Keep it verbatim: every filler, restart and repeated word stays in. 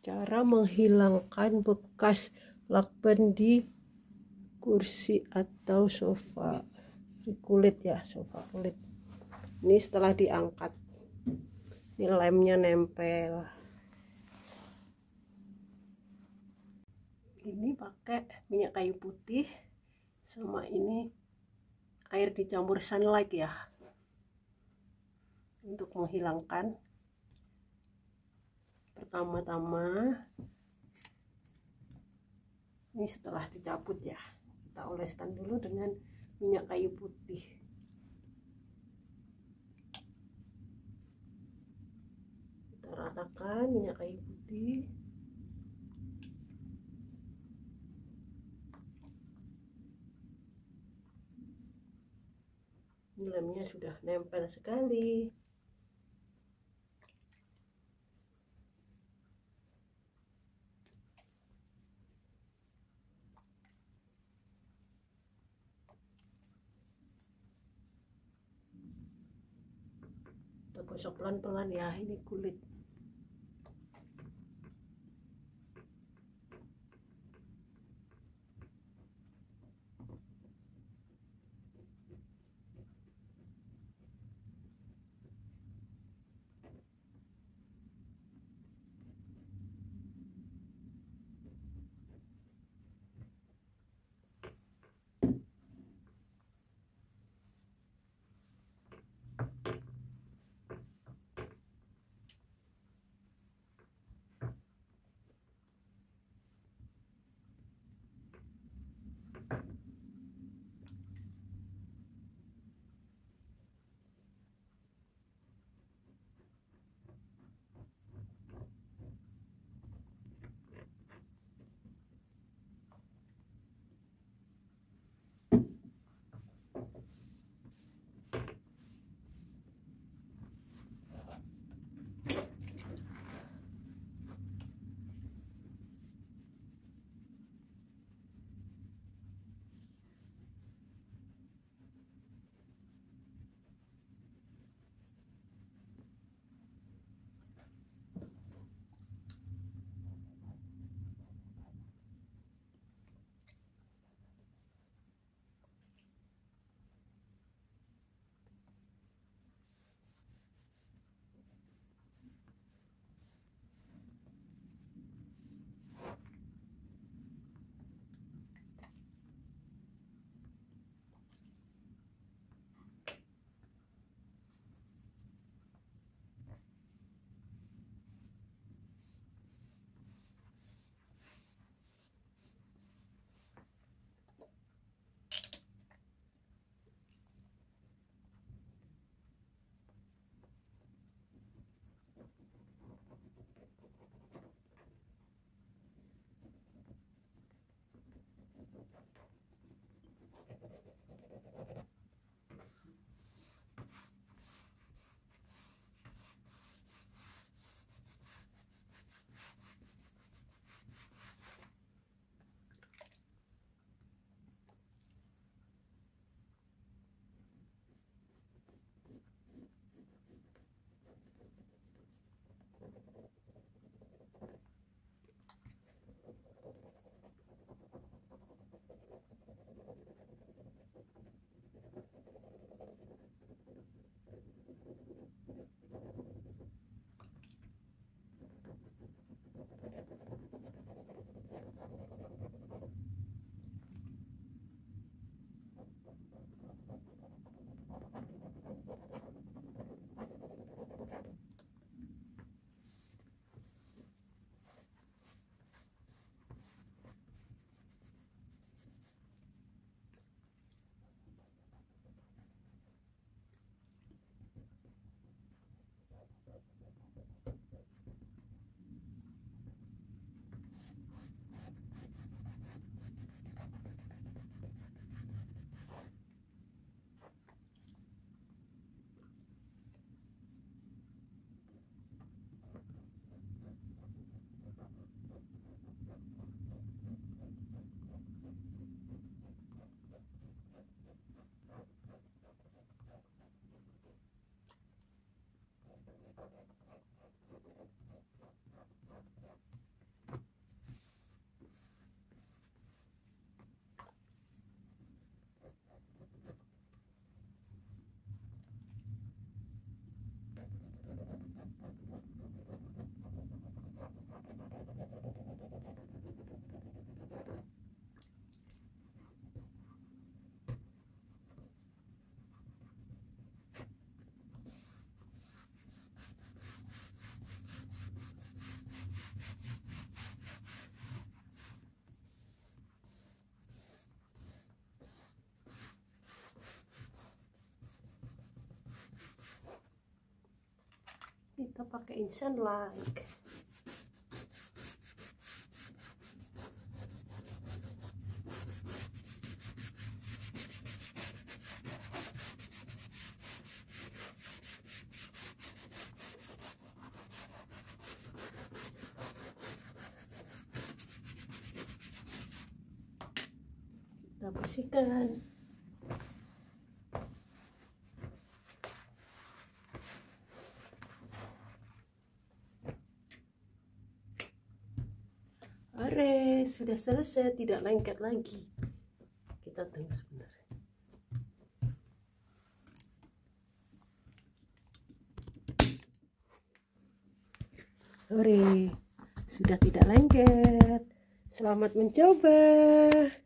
Cara menghilangkan bekas lakban di kursi atau sofa di kulit ya, sofa kulit. Ini setelah diangkat, ini lemnya nempel. Ini pakai minyak kayu putih sama ini air dicampur sunlight ya, untuk menghilangkan. Pertama-tama ini setelah dicabut ya, kita oleskan dulu dengan minyak kayu putih. Kita ratakan minyak kayu putih. Ini lemnya sudah nempel sekali. Kita gosok pelan-pelan ya, ini kulit. kita pakaiin sunlight. Kita bersihkan. Are, sudah selesai, tidak lengket lagi. Kita tunggu sebentar. Are, sudah tidak lengket. Selamat mencoba.